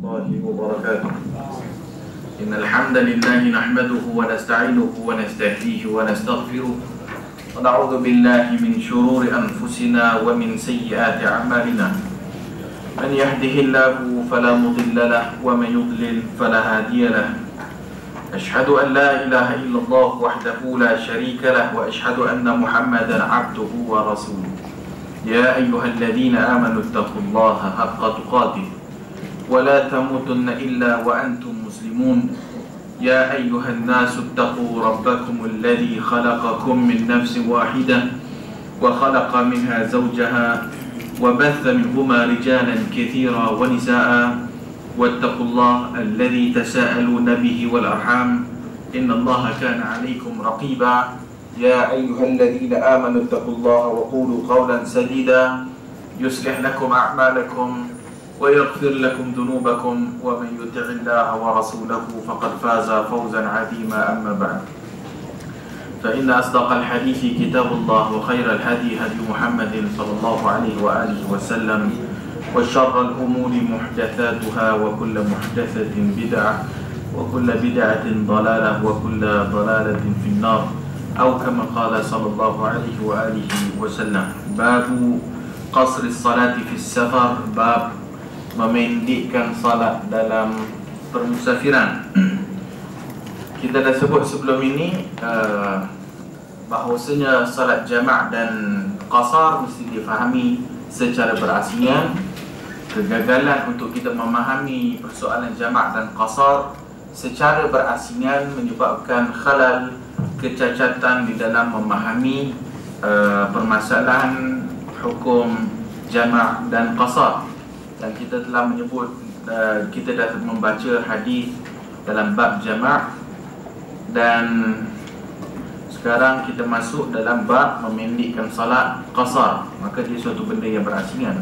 الله وبركاته. إن الحمد لله نحمده ونستعينه ونستهديه ونستغفره ونعوذ بالله من شرور أنفسنا ومن سيئات أعمالنا. من يهده الله فلا مضل له ومن يضلل فلا هادي له. أشهد أن لا إله إلا الله وحده لا شريك له وأشهد أن محمدا عبده ورسوله. يا أيها الذين آمنوا اتقوا الله حق تقاته ولا تموتن إلا وأنتم مسلمون. يا أيها الناس اتقوا ربكم الذي خلقكم من نفس واحدة وخلق منها زوجها وبث منهما رجالا كثيرا ونساء واتقوا الله الذي تساءلون به والأرحام إن الله كان عليكم رقيبا. يا أيها الذين آمنوا اتقوا الله وقولوا قولا سديدا يصلح لكم أعمالكم ويغفر لكم ذنوبكم ومن يطع الله ورسوله فقد فاز فوزا عظيما. أما بعد فإن أصدق الحديث كتاب الله وخير الهدي هدي محمد صلى الله عليه وآله وسلم وشر الأمور محدثاتها وكل محدثة بدعة وكل بدعة ضلالة وكل ضلالة في النار أو كما قال صلى الله عليه وآله وسلم. باب قصر الصلاة في السفر. Bab memendekkan salat dalam permusafiran. Kita dah sebut sebelum ini bahawasanya salat jama' dan qasar mesti difahami secara berasingan. Kegagalan untuk kita memahami persoalan jama' dan qasar secara berasingan menyebabkan khalal, kecacatan di dalam memahami permasalahan hukum jama' dan qasar. Dan kita telah menyebut, kita dah membaca hadis dalam bab jama', dan sekarang kita masuk dalam bab memendekkan salat qasar. Maka dia suatu benda yang berasingan.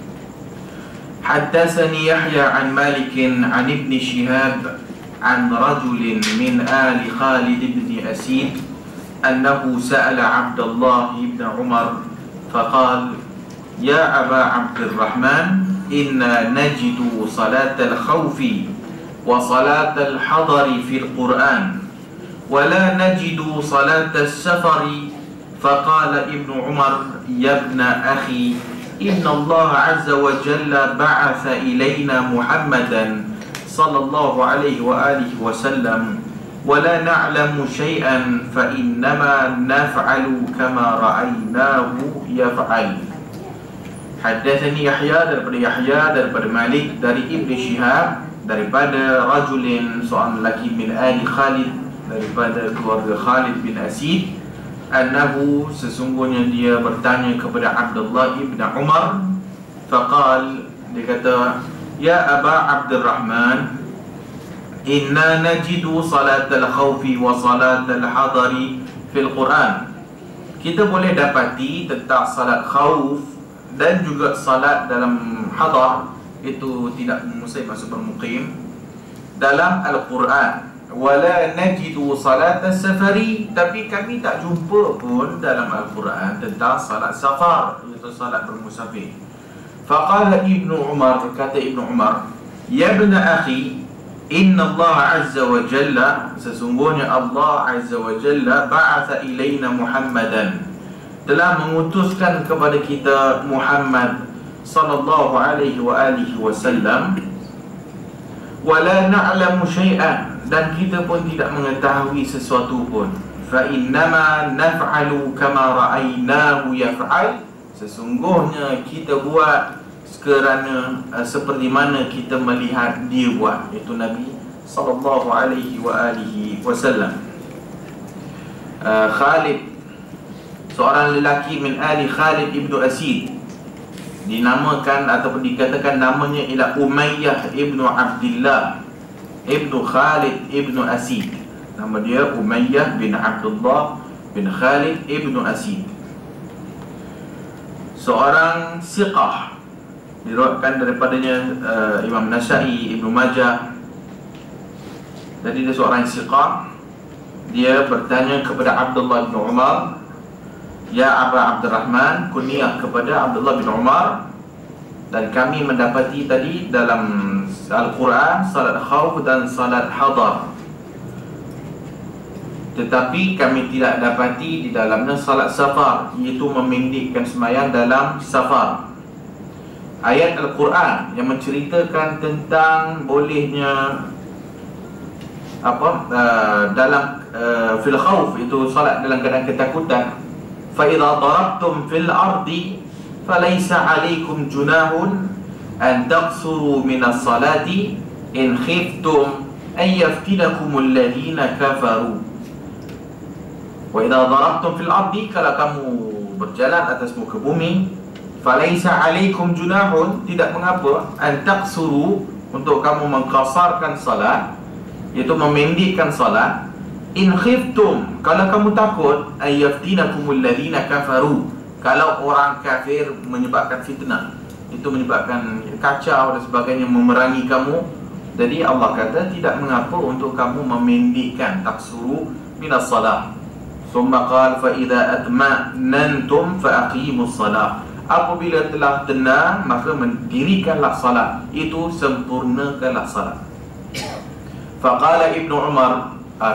Haddatsani Yahya an Malik an Ibn Shihab an rajul min ali Khalid ibn Asid annahu sa'ala Abdullah ibn Umar faqala ya Aba Abdurrahman inna najidu salat al-khawfi wa salat al-hadari fil Quran wa la najidu salat al-safari. Faqala Ibn Umar ya ibna akhi inna Allah azza wa jalla ba'atha ilayna Muhammadan sallallahu alaihi wa alihi wa sallam wa la na'lamu shay'an fa innama naf'alu kama ra'aynahu yaf'al. Haddatsani Yahya daripada Malik dari Ibn Shihab daripada rajulin seorang lelaki min ali Khalid daripada keluarga Khalid bin Asid annahu sesungguhnya dia bertanya kepada Abdullah ibn Umar faqal, dia kata ya Aba Abdurrahman inna najidu salat al-khawfi wa salat al-hadari fil Quran. Kita boleh dapati tentang salat khawf dan juga salat dalam hadar, itu tidak mesti masuk bermukim, dalam Al-Quran. Wala najidu salat as-safari, tapi kami tak jumpa pun dalam Al-Quran tentang salat safar, iaitu salat bermusafir. Faqala Ibnu Umar, kata Ibnu Umar, ya ibna akhi inna Allah azza wa jalla, sesungguhnya Allah azza wa jalla ba'atha ilayna Muhammadan, telah mengutuskan kepada kita Muhammad sallallahu alaihi wa alihi wasallam, wala na'lamu syai'an, dan kita pun tidak mengetahui sesuatu pun, fa innama naf'alu kama ra'aynahu yaf'al, sesungguhnya kita buat kerana seperti mana kita melihat dia buat, iaitu Nabi sallallahu alaihi wa alihi wasallam. Khalid, seorang lelaki min ali Khalid ibn Asid, dinamakan ataupun dikatakan namanya ialah Umayyah ibn Abdullah ibn Khalid ibn Asid. Nama dia Umayyah bin Abdullah bin Khalid ibn Asid. Seorang siqah, diriwayatkan daripadanya Imam Nasa'i, Ibnu Majah. Jadi dia seorang siqah. Dia bertanya kepada Abdullah bin Umar, ya Aba Abdurrahman, kunyah kepada Abdullah bin Umar. Dan kami mendapati tadi dalam Al-Quran, salat khauf dan salat hadar. Tetapi kami tidak dapati di dalamnya salat safar, iaitu memendekkan sembahyang dalam safar. Ayat Al-Quran yang menceritakan tentang bolehnya dalam fil khauf, itu salat dalam keadaan ketakutan. Fa idza darabtum fil ardi falaysa 'alaikum junahun an taqsuru minas salati in khiftum an yaftinakumul ladina kafaru. Wa idza darabtum fil ardi, kalau kamu berjalan atas muka bumi, falaisa alaikum junahun, tidak mengapa, an taqsuru, untuk kamu mengqasarkan salat, iaitu memendekkan salat, in khiftum, kalau kamu takut, ayaftinakumul ladina kafaru, kalau orang kafir menyebabkan fitnah, itu menyebabkan kacau dan sebagainya, memerangi kamu. Jadi Allah kata tidak mengapa untuk kamu memendekkan, taksuru minas salat. Summa qala fa idza atma'nantum fa aqimus salat, apabila telah tenang maka mendirikanlah salat, itu sempurnakanlah salat. Faqala Ibnu Umar,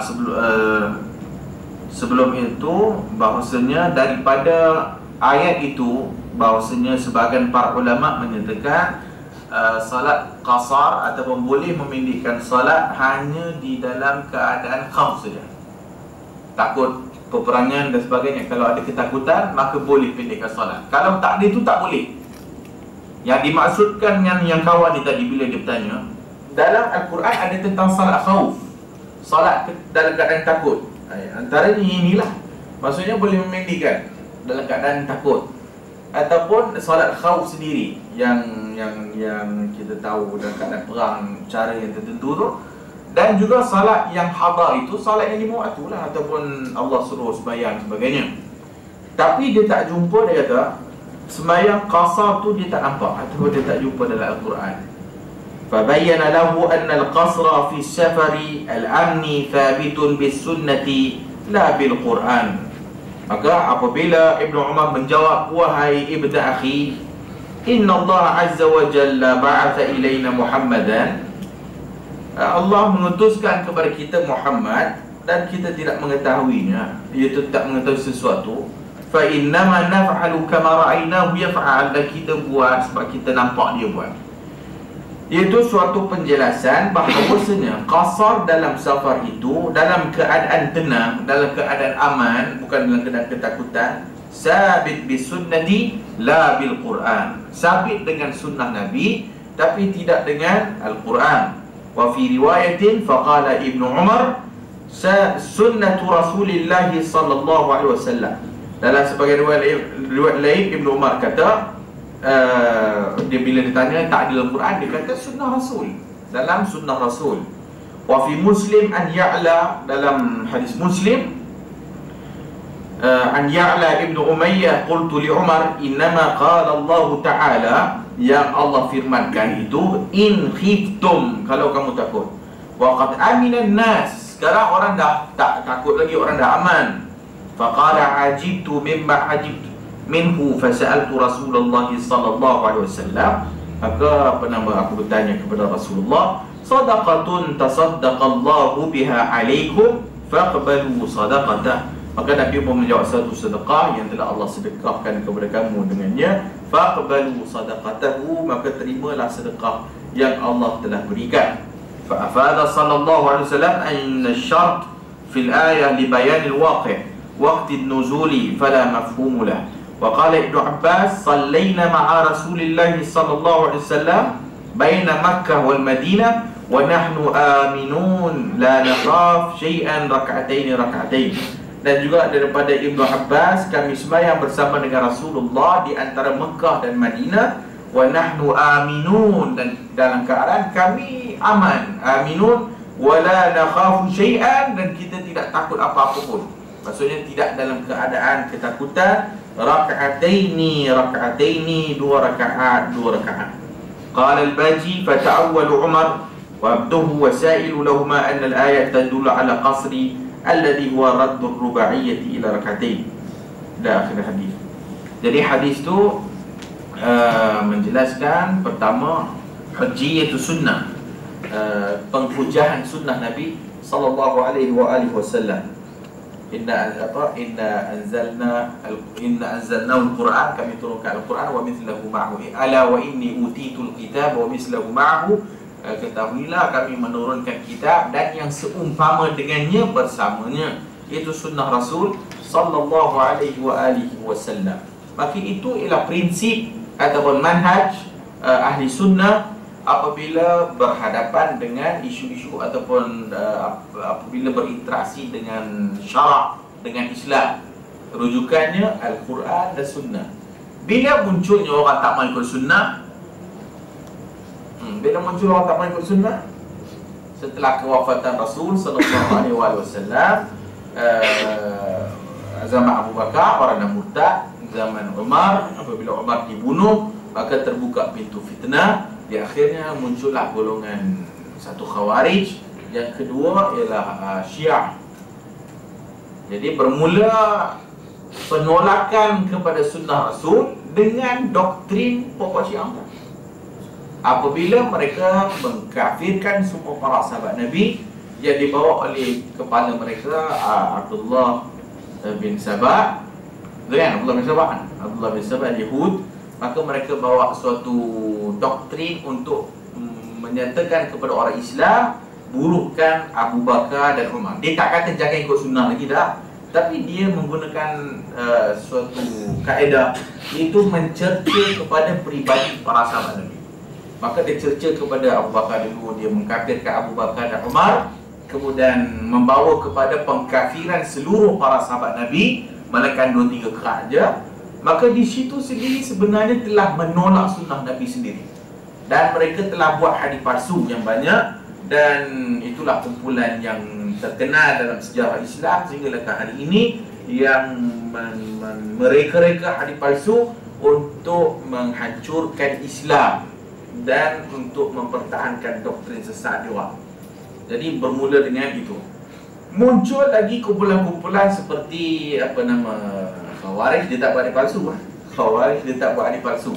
sebelum itu bahawasanya daripada ayat itu, bahawasanya sebahagian para ulama menyatakan salat qasar ataupun boleh memendekkan salat hanya di dalam keadaan khauf saja, takut peperangan dan sebagainya. Kalau ada ketakutan maka boleh pendekkan solat. Kalau tak ada itu tak boleh. Yang dimaksudkan dengan yang kawan ni tadi bila dia bertanya, dalam Al-Quran ada tentang salat khauf, salat dalam keadaan takut. Antaranya inilah, maksudnya boleh memendekkan dalam keadaan takut, ataupun salat khauf sendiri yang kita tahu dalam keadaan perang, cara yang tertentu tu. Dan juga salat yang hadar, itu salat yang 5 waktu lah, ataupun Allah suruh sembahyang sebagainya. Tapi dia tak jumpa, dia kata sembahyang qasar tu dia tak nampak, ataupun dia tak jumpa dalam Al-Quran. Fabayyana lahu anna al-qasra fi safari al-amni thabitun bis sunnati la bil Quran. Maka apabila Ibnu Umar menjawab, wahai ibnu akhi, inna Allah azza wa jalla ba'atha ilayna Muhammadan, Allah mengutuskan kepada kita Muhammad dan kita tidak mengetahuinya, iaitu tak mengetahui sesuatu. Fa innama naf'alu kama ra'aynahu yaf'al, dan kita buat sebab kita nampak dia buat. Iaitu suatu penjelasan bahawasanya qasar dalam safar itu dalam keadaan tenang, dalam keadaan aman, bukan dalam keadaan ketakutan. Sabit bis sunnati la bil Quran, sabit dengan sunnah Nabi tapi tidak dengan Al-Quran. Wa fi riwayatin faqala Ibnu Umar sunnatu Rasulillah sallallahu alaihi wasallam. Dalam sebagai riwayat lain Ibnu Umar kata, dia bila ditanya tak ada dalam Quran, dia kata sunnah Rasul, dalam sunnah Rasul. Wa fi Muslim an Ya'la, dalam hadis Muslim an Ya'la Ibnu Umayyah, qultu li Umar innama qala Allah Ta'ala, yang Allah firmankan itu in khiftum, kalau kamu takut. Wa qad aminan nas, sekarang orang dah tak takut lagi, orang dah aman. Faqala ajibtu mimma ajibtu minhu fasa'altu Rasulullah sallallahu alaihi wasallam, maka aku bertanya kepada Rasulullah, sadaqatun tasaddaqallahu biha alaikum faqbalu sadaqatah. Maka Nabi pun menjawab, satu sedekah yang telah Allah sedekahkan kepada kamu dengannya, faqbalu sadaqatahu, maka terimalah sedekah yang Allah telah berikan. Fa afada sallallahu alaihi wasallam anna ash-shart fil ayah li bayan al-waqi' waqti an-nuzuli fala mafhum lahu. Wa qala Ibnu Abbas sallayna ma'a Rasulillah sallallahu alaihi wasallam baina Makkah wal Madinah wa nahnu aminun la nakhaf shay'an rak'atain. Dan juga daripada Ibnu Abbas, kami sembahyang bersama dengan Rasulullah di antara Mekah dan Madinah, wa nahnu aminun, dan dalam keadaan kami aman, aminun wala nakhafu syai'an, dan kita tidak takut apa-apa pun. Maksudnya tidak dalam keadaan ketakutan. Raka'ataini, dua rakaat. Qala al-Baji fata'awwalu Umar wa abduhu wa sa'ilu lahuma anna al-ayat tadullu ala qasri alladhi huwa raddu ruba'iyyati ila rak'atain. Dah akhir hadis. Jadi hadis tu menjelaskan pertama hujjiyatu sunnah, penghujahan sunnah Nabi sallallahu alaihi wasallam. Inna anzalnahu al-Quran, kami turunkan Al-Quran, wa mithlahu ma'ahu, ala wa inni utitul kitab wa mithlahu ma'ahu, ketahuilah kami menurunkan kitab dan yang seumpama dengannya bersamanya, itu sunnah Rasul sallallahu alaihi wasallam. Maka itu ialah prinsip ataupun manhaj ahli sunnah apabila berhadapan dengan isu-isu ataupun apabila berinteraksi dengan syarak, dengan Islam. Rujukannya Al-Quran dan Sunnah. Bila munculnya orang tak mau ikut sunnah, bila muncul orang tak mau ikut sunnah setelah kewafatan Rasul sallallahu alaihi wasallam, zaman Abu Bakar orang yang murtad, zaman Umar apabila Umar dibunuh, maka terbuka pintu fitnah. Di akhirnya muncullah golongan satu Khawarij, yang kedua ialah Syiah. Jadi bermula penolakan kepada sunnah Rasul dengan doktrin pokok Syiah. Apabila mereka mengkafirkan semua para sahabat Nabi yang dibawa oleh kepala mereka Abdullah bin Sabah, Abdullah bin Sabah Yahud. Maka mereka bawa suatu doktrin untuk menyatakan kepada orang Islam burukan Abu Bakar dan Umar. Dia tak kata jangan ikut sunnah lagi dah, tapi dia menggunakan suatu kaedah, iaitu mencerca kepada peribadi para sahabat Nabi. Maka dia cerca kepada Abu Bakar dulu, dia mengkafirkan Abu Bakar dan Umar, kemudian membawa kepada pengkafiran seluruh para sahabat Nabi, melainkan 2-3 kerat je. Maka di situ sendiri sebenarnya telah menolak sunnah Nabi sendiri, dan mereka telah buat hadis palsu yang banyak, dan itulah kumpulan yang terkenal dalam sejarah Islam sehingga hari ini yang mereka-reka hadis palsu untuk menghancurkan Islam dan untuk mempertahankan doktrin sesat dia. Jadi bermula dengan itu. Muncul lagi kumpulan-kumpulan seperti Khawarij, dia tak buat hadis palsu. Khawarij dia tak buat hadis palsu.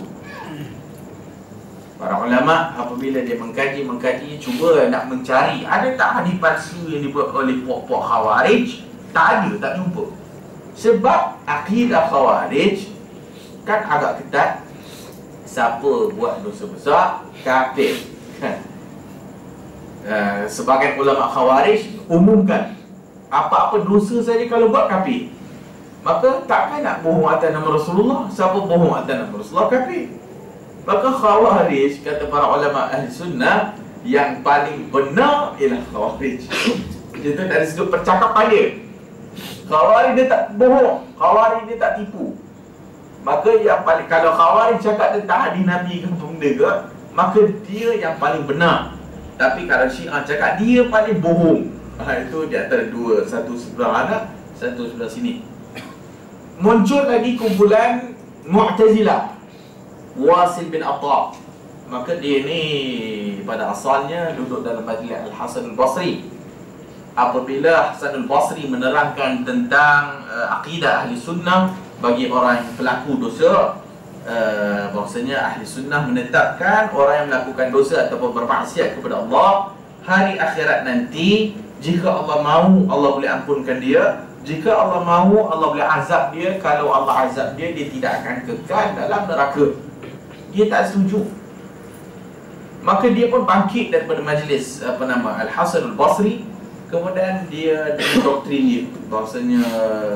Para ulama apabila dia mengkaji cuba nak mencari ada tak hadis palsu yang dibuat oleh puak-puak Khawarij, tak ada, tak jumpa. Sebab akidah Khawarij kan agak ketat. Siapa buat dosa besar kafir. Sebagian ulama Khawarij umumkan apa-apa dosa saja kalau buat kafir. Maka takkan nak bohong atas nama Rasulullah. Siapa bohong atas nama Rasulullah kafir. Maka Khawarij, kata para ulama ahli sunnah, yang paling benar ialah Khawarij. Itu dari sudut percakapan dia. Khawarij dia tak bohong, Khawarij dia tak tipu. Maka yang paling, kalau Khawarij cakap tentang hadis Nabi ke benda ke, maka dia yang paling benar. Tapi kalau Syiah cakap dia paling bohong, itu di antara dua, satu sebelah anak, satu sebelah sini. Muncul lagi kumpulan Mu'tazilah, Wasil bin Atta. Maka dia ni pada asalnya duduk dalam majlis Al-Hasan Al-Basri. Apabila Hasan Al-Basri menerangkan tentang akidah ahli sunnah bagi orang yang pelaku dosa, bahwasanya ahli sunnah menetapkan orang yang melakukan dosa ataupun bermaksiat kepada Allah, hari akhirat nanti jika Allah mahu, Allah boleh ampunkan dia. Jika Allah mahu, Allah boleh azab dia. Kalau Allah azab dia, dia tidak akan kekal dalam neraka. Dia tak setuju. Maka dia pun bangkit daripada majlis Al-Hasan Al-Basri. Kemudian dia dengan doktrin dia bahawasanya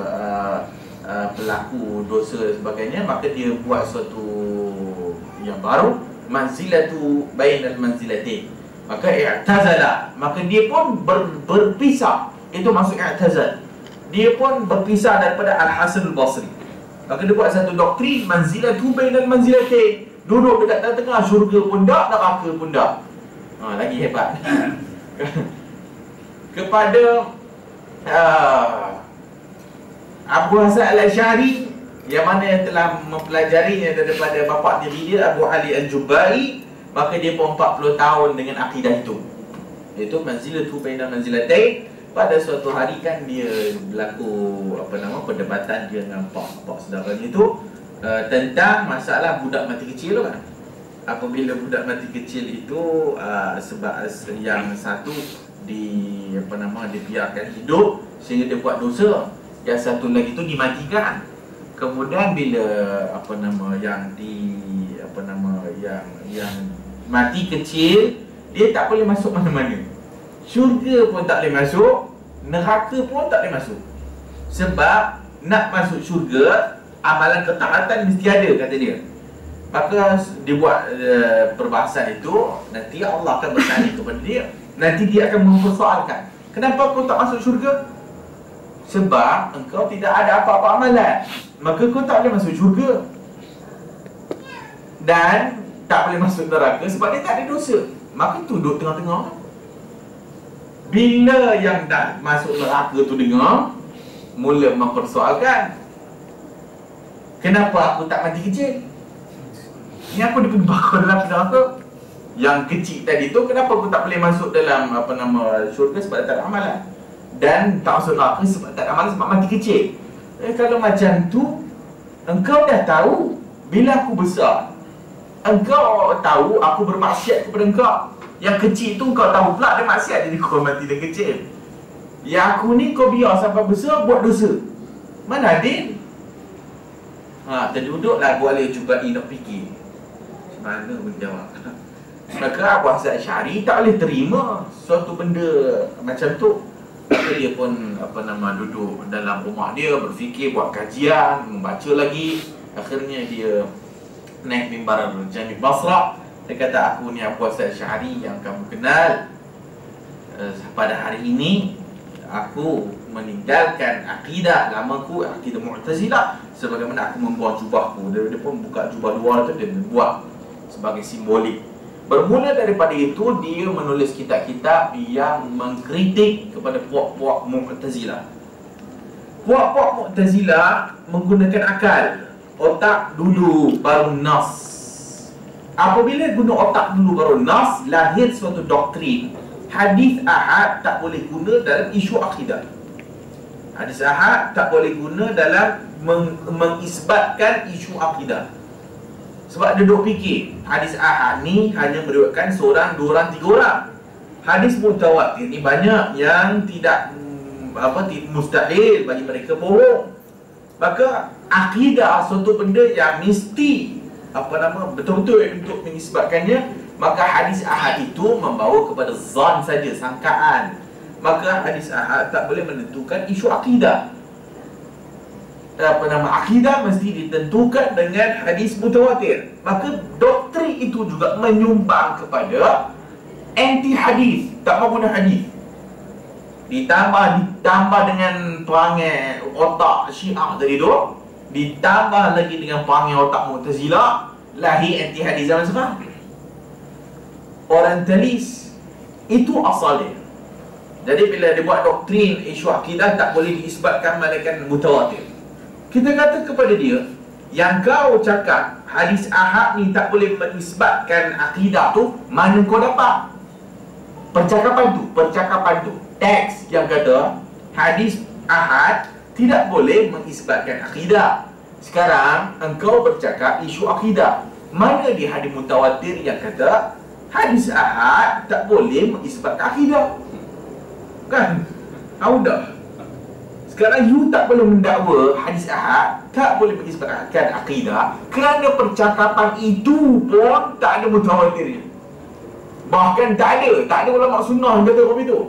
pelaku dosa dan sebagainya. Maka dia buat suatu yang baru, manzilatu bainal manzilatain. Maka i'tazala, maka dia pun berpisah. Itu maksud i'tazal. Dia pun berpisah daripada Al-Hasan Al-Basri. Maka dia buat satu doktrin manzilatu bainal manzilatain. Duduk dekat tengah-tengah, syurga pun tak, neraka pun tak. Lagi hebat. Kepada Abu Hasan Al-Asy'ari, yang mana yang telah mempelajarinya daripada bapa diri dia, Abu Ali Al-Jubai, maka dia pun 40 tahun dengan akidah itu. Iaitu manzilatu bainal manzilatain. Pada suatu hari kan dia berlaku perdebatan dia dengan pak saudaranya itu tentang masalah budak mati kecil tu kan. apabila budak mati kecil itu sebab yang satu dibiarkan hidup sehingga dia buat dosa, yang satu lagi itu dimatikan. Kemudian bila yang mati kecil, dia tak boleh masuk mana-mana. Syurga pun tak boleh masuk, neraka pun tak boleh masuk. Sebab nak masuk syurga, amalan ketaatan mesti ada, kata dia. Maka dia buat perbahasan itu, nanti Allah akan bertanya kepada dia. Nanti dia akan mempersoalkan, kenapa kau tak masuk syurga? Sebab engkau tidak ada apa-apa amalan, maka kau tak boleh masuk syurga. Dan tak boleh masuk neraka sebab dia tak ada dosa. Maka duduk tengah-tengah. Bila yang dah masuk neraka tu dengar, mula mempersoalkan, kenapa aku tak mati kecil? Ni aku dibakar dalam neraka. Yang kecil tadi tu, kenapa aku tak boleh masuk dalam syurga sebab tak ada amalan, dan tak masuk neraka sebab tak ada amalan, sebab mati kecil. Kalau macam tu, engkau dah tahu bila aku besar, engkau tahu aku bermaksiat kepada engkau. Yang kecil tu kau tahu pula dia maksiat, jadi kau mati dia kecil. Yang aku ni kau biar sampai besar buat dosa. Mana adil? Terduduklah boleh cuba nak fikir. Mana menjawab? Maka Abu Hasan Asy'ari tak boleh terima suatu benda macam tu. Maka dia pun duduk dalam rumah dia, berfikir, buat kajian, membaca lagi. Akhirnya dia naik mimbar Jami' Basrah. Dia kata, aku ni Abu Hasan Asy'ari yang kamu kenal. Pada hari ini aku meninggalkan akidah lamaku, akidah Mu'tazilah, sebagaimana aku membuang jubahku. Dia pun buka jubah luar tu, dia buat sebagai simbolik. Bermula daripada itu, dia menulis kitab-kitab yang mengkritik kepada puak-puak Mu'tazilah. Puak-puak Mu'tazilah menggunakan akal, otak dulu baru nas. Apabila guna otak dulu baru nas, lahir suatu doktrin. Hadis ahad tak boleh guna dalam isu akidah. Hadis ahad tak boleh guna dalam mengisbatkan isu akidah. Sebab dia duk fikir, hadis ahad ni hanya meriwayatkan seorang, dua orang, tiga orang. Hadis mutawatir ni banyak yang tidak mustahil bagi mereka bohong. Maka akidah suatu benda yang mesti betul-betul untuk mengisbatkannya, maka hadis ahad itu membawa kepada zan saja, sangkaan. Maka hadis ahad tak boleh menentukan isu akidah. Akidah mesti ditentukan dengan hadis mutawatir. Maka doktrin itu juga menyumbang kepada anti hadis, tak mau guna hadis. Ditambah dengan perangai otak Syiah tadi tu, ditambah lagi dengan perangai otak Mu'tazilah, lahir anti hadis zaman sekarang. Orientalis itu asalnya. Jadi bila dia buat doktrin isu akidah tak boleh diisbatkan melainkan mutawatir. Kita kata kepada dia, yang kau cakap hadis ahad ni tak boleh mengisbatkan akidah tu, mana kau dapat? Percakapan tu, teks yang kata hadis ahad tidak boleh mengisbatkan akidah. Sekarang engkau bercakap isu akidah. Mana di hadis mutawatir yang kata hadis ahad tak boleh mengisbatkan akidah? Kan? Udah. Sekarang you tak boleh mendakwa hadis ahad tak boleh mengisbatkan akidah, kerana percakapan itu pun tak ada mutawatirnya. Bahkan tak ada ulama sunnah yang kata begitu.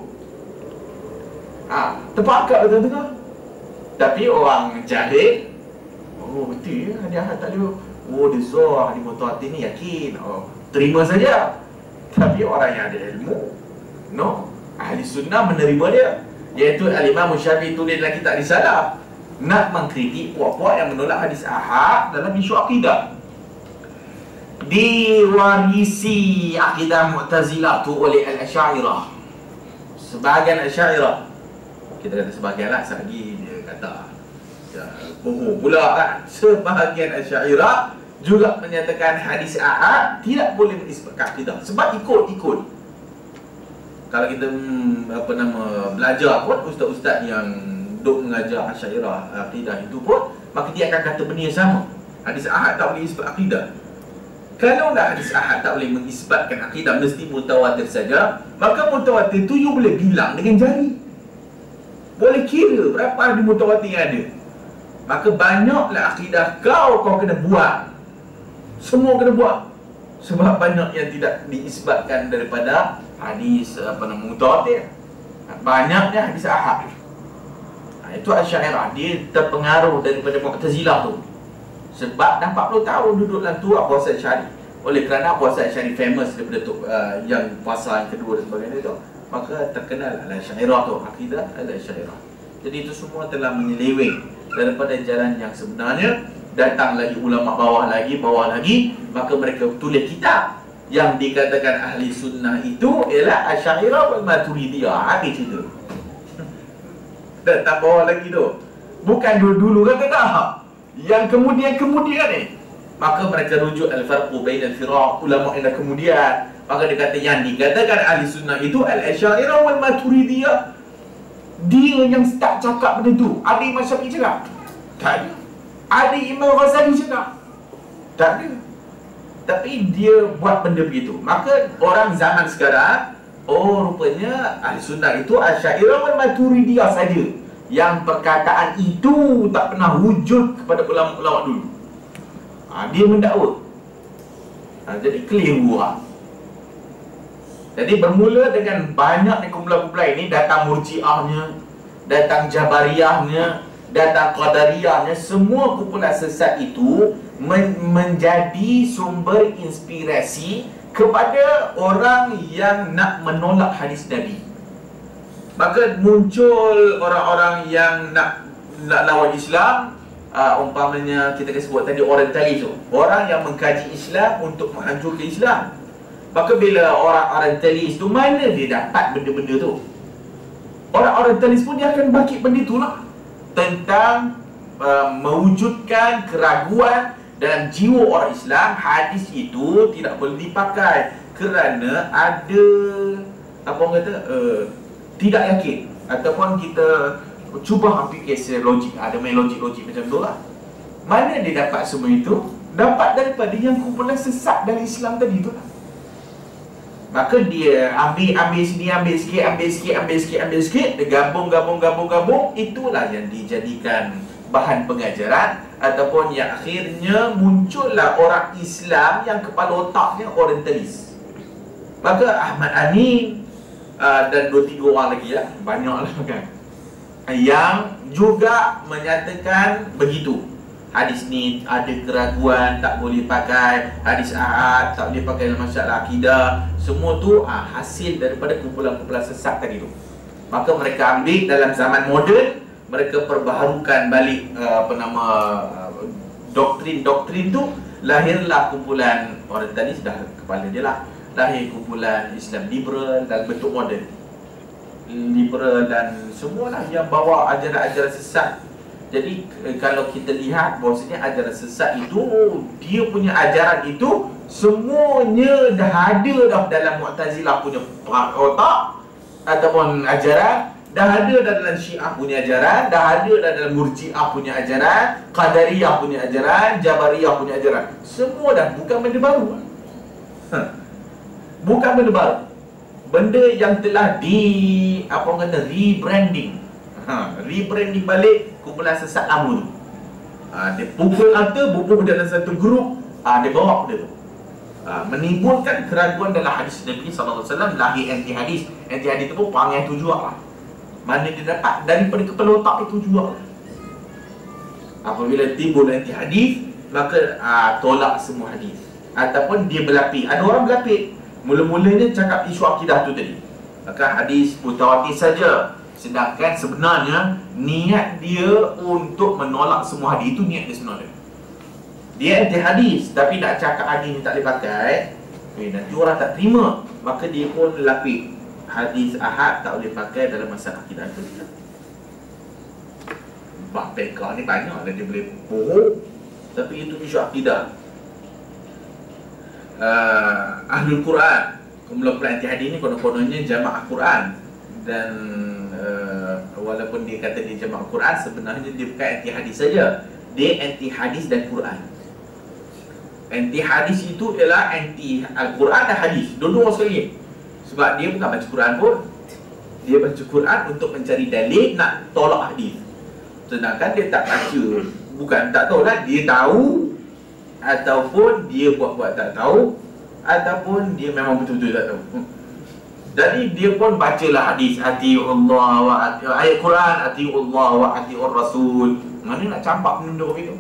Terpakat tengah-tengah. Tapi orang jahil, betul ya, hadis ahad tak ada. Dia zah hadis mutawatir ni, yakin. Terima saja. Tapi orang yang ada ilmu, ahli sunnah menerima dia. Iaitu Al-Imam Syafi'i tulis dalam kitab Risalah, nak mengkritik puak-puak yang menolak hadis ahad dalam isu akidah. Diwarisi akidah Mu'tazilah tu oleh Al-Asy'ariyah. Sebahagian Asy'ariyah, kita kata sebahagian lah, selagi dia kata bohong pula kan. Sebahagian Asy'ariyah juga menyatakan hadis ahad tidak boleh menisbatkan akidah. Sebab ikut. Kalau kita belajar pun, ustaz-ustaz yang duk mengajar Asy'ariyah akidah itu pun, maka dia akan kata benda yang sama. Hadis ahad tak boleh isbat akidah. Kalau nak hadis ahad tak boleh mengisbatkan akidah, mesti mutawatir saja, maka mutawatir tu you boleh bilang dengan jari. Boleh kira berapa hadis mutawatir yang ada. Maka banyaklah akidah kau kena buat. Semua kena buat. Sebab banyak yang tidak diisbatkan daripada hadis mutawatir. Banyaknya hadis ahad. Itu Asy'ariyah, dia terpengaruh daripada Mu'tazilah tu. Sebab dah 40 tahun duduk dalam tu puasa Asy'ari. Oleh kerana puasa Asy'ari famous daripada tu, yang puasa yang kedua dan sebagainya tu, maka terkenal Al-Asy'ariyah tu, akidah Al-Asy'ariyah. Jadi itu semua telah menyeleweng daripada jalan yang sebenarnya. Datang lagi ulama bawah lagi, maka mereka tulis kitab yang dikatakan ahli sunnah itu ialah Asy'ariyah wal Maturidiyah. Habis itu. Datang bawah lagi tu. Bukan dulu-dulu kata tak. Yang kemudian ni, maka mereka rujuk al-farqu bainal firaq, ulama yang kemudian. Maka dia kata yang dikatakan ahli sunnah itu al-Asy'ariyah wal Maturidiyah. Dia yang start cakap benda tu. Ada Imam Syafi'i cakap? Tak ada. Ada Imam Ghazali cakap? Tak ada. Tapi dia buat benda begitu. Maka orang zaman sekarang, oh rupanya ahli sunnah itu Asy'ariyah wal Maturidiyah saja. Yang perkataan itu tak pernah wujud kepada ulama-ulama dulu. Dia mendakwa. Jadi keliru lah. Jadi bermula dengan banyak kumpulan-kumpulan ini, datang Murji'ahnya, datang Jabariyahnya, datang Qadariyahnya. Semua kumpulan sesat itu menjadi sumber inspirasi kepada orang yang nak menolak hadis Nabi. Maka muncul orang-orang yang nak lawan Islam. Umpamanya kita sebut tadi Orientalis tu, orang yang mengkaji Islam untuk menghancurkan Islam. Maka bila orang Orientalis tu, mana dia dapat benda-benda tu? Orang Orientalis pun dia akan bangkit benda tu lah, tentang mewujudkan keraguan dalam jiwa orang Islam. Hadis itu tidak boleh dipakai kerana ada apa orang kata tidak yakin, ataupun kita cuba fikir secara logik. Ada main logik-logik macam tu lah. Mana dia dapat semua itu? Dapat daripada yang kumpulan sesat dalam Islam tadi tu lah. Maka dia ambil sini, ambil sikit, dia gabung. Itulah yang dijadikan bahan pengajaran, ataupun yang akhirnya muncullah orang Islam yang kepala otaknya Orientalis. Maka Ahmad Amin dan 2-3 orang lagi lah, banyak lah kan, yang juga menyatakan begitu. Hadis ni ada keraguan, tak boleh pakai. Hadis ahad tak boleh pakai dalam masalah akidah. Semua tu hasil daripada kumpulan-kumpulan sesat tadi tu. Maka mereka ambil dalam zaman moden, mereka perbaharukan balik doktrin tu. Lahirlah kumpulan Orientalis, dah kepala dia lah. Lahir kumpulan Islam liberal dalam bentuk moden, liberal dan semualah yang bawa ajaran-ajaran sesat. Jadi kalau kita lihat bahawasanya ajaran sesat itu, dia punya ajaran itu semuanya dah ada dah dalam Mu'tazilah punya otak, ataupun ajaran, dah ada dah dalam Syiah punya ajaran, dah ada dah dalam Murji'ah punya ajaran, Qadariyah punya ajaran, Jabariyah punya ajaran. Semua dah, bukan benda baru. Bukan benda baru. Benda yang telah rebranding. Rebranding balik kumpulan sesat lama tu. Dia pukul harta, bubuh dalam satu grup, dia bawa benda tu. Menimbulkan keraguan dalam hadis Nabi SAW. Lahir anti-hadis. Anti-hadis tu pun perangai tu juga lah. Mana dia dapat? Daripada kepala otak itu juga lah. Apabila timbul anti-hadis, maka tolak semua hadis. Ataupun dia berlapis. Ada orang berlapis. Mula-mulanya cakap isu akidah tu tadi, maka hadis mutawatir saja. Sedangkan sebenarnya niat dia untuk menolak semua hadis. Itu niat dia sebenarnya. Dia anti hadis, tapi nak cakap hadis ni tak boleh pakai, nanti orang tak terima. Maka dia pun lapik hadis ahad tak boleh pakai dalam masalah akidah itu. Bak peka ni banyak lah dia boleh bohong, tapi itu isu akidah. Ahlul Quran, kumpulan anti hadis ni konon-kononnya jamaah Quran. Dan walaupun dia kata dia jamaah Quran, sebenarnya dia bukan anti hadis saja. Dia anti hadis dan Quran. Anti hadis itu ialah anti Al-Quran dan hadis, dua-dua sekali. Sebab dia bukan baca Quran pun, dia baca Quran untuk mencari dalil nak tolak hadis. Sedangkan dia tak baca, bukan tak tahu lah, dia tahu ataupun dia buat-buat tak tahu, ataupun dia memang betul-betul tak tahu. Jadi dia pun bacalah hadis, atiullah wa ayat Quran, atiullah wa atiur rasul. Mana nak campak benda itu?